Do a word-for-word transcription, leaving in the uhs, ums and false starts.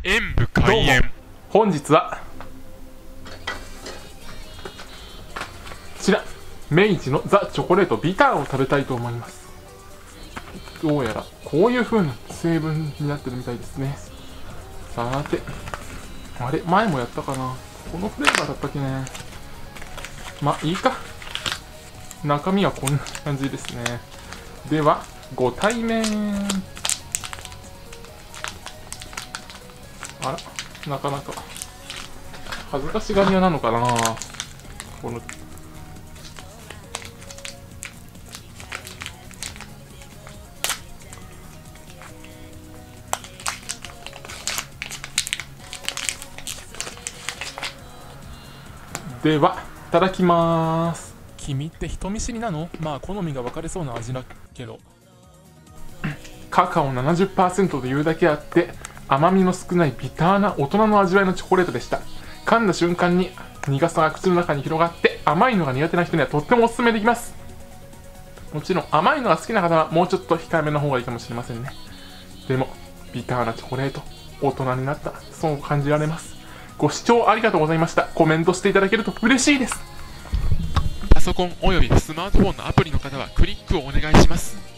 演武開演。 本日はこちら明治のザ・チョコレートビターを食べたいと思います。どうやらこういう風な成分になってるみたいですね。さて、あれ前もやったかな、このフレーバーだったっけね。まあいいか、中身はこんな感じですね。ではご対面。あら、なかなか恥ずかしがり屋なのかなこの。ではいただきまーす。 君って人見知りなの？まあ好みが分かれそうな味だけど。 カカオ ななじゅっパーセント というだけあって甘みの少ないビターな大人の味わいのチョコレートでした。噛んだ瞬間に苦さが口の中に広がって甘いのが苦手な人にはとってもおすすめできます。もちろん甘いのが好きな方はもうちょっと控えめの方がいいかもしれませんね。でもビターなチョコレート、大人になったそう感じられます。ご視聴ありがとうございました。コメントしていただけると嬉しいです。 パソコンおよびスマートフォンのアプリの方はクリックをお願いします。